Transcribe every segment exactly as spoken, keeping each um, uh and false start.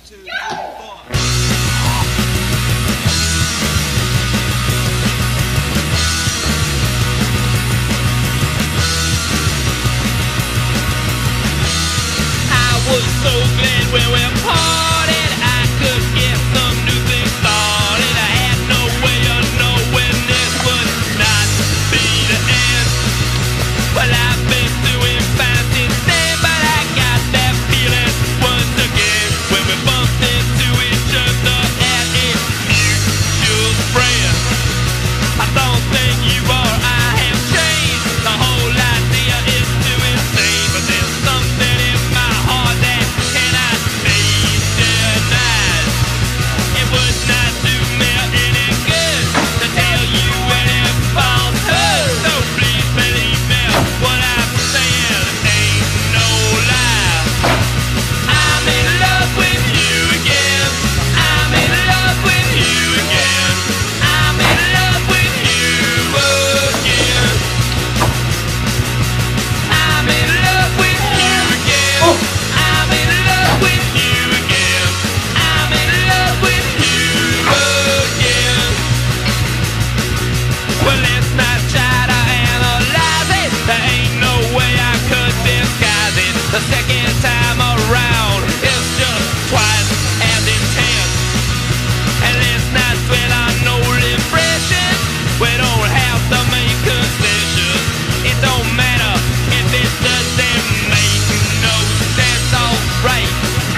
two, three, four. I was so glad when we parted, I could get some new things started. I had no way of knowing this would not be the end. Well, I've been doing fine since then, but I got that feeling once again when we bumped into each other at a mutual friend. I don't think you or I have changed. The whole idea is too insane, but there's something in my heart that cannot be denied. It would not do me any good to tell you any falsehood. So please believe me, what I'm saying ain't no lie. I'm in love with you again. I'm in love with you again. I'm in love with you again. I'm in love with you again. I'm in love with you again. I'm in love with you again. Well, let's not try to analyze it. There ain't no way I could disguise it. The second time around is just twice as intense. And let's not dwell on old impressions. We don't have to make concessions. It don't matter if it doesn't make no sense. Alright.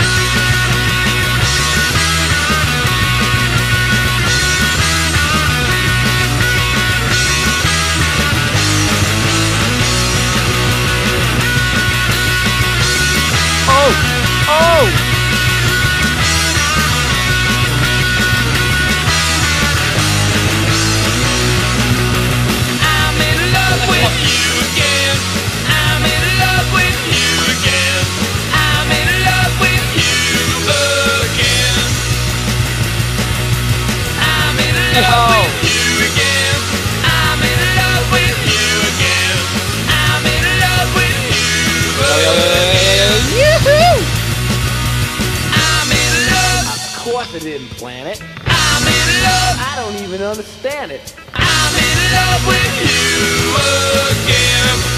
Oh! Oh! I'm in love with you again. I'm in love with you again. I'm in love with you again. I'm in love Oh. with you again. I'm in love with you again. I'm in love with you again. Yoo-hoo! I'm in love. Of course I didn't plan it. I'm in love. I don't even understand it. I'm in love with you again.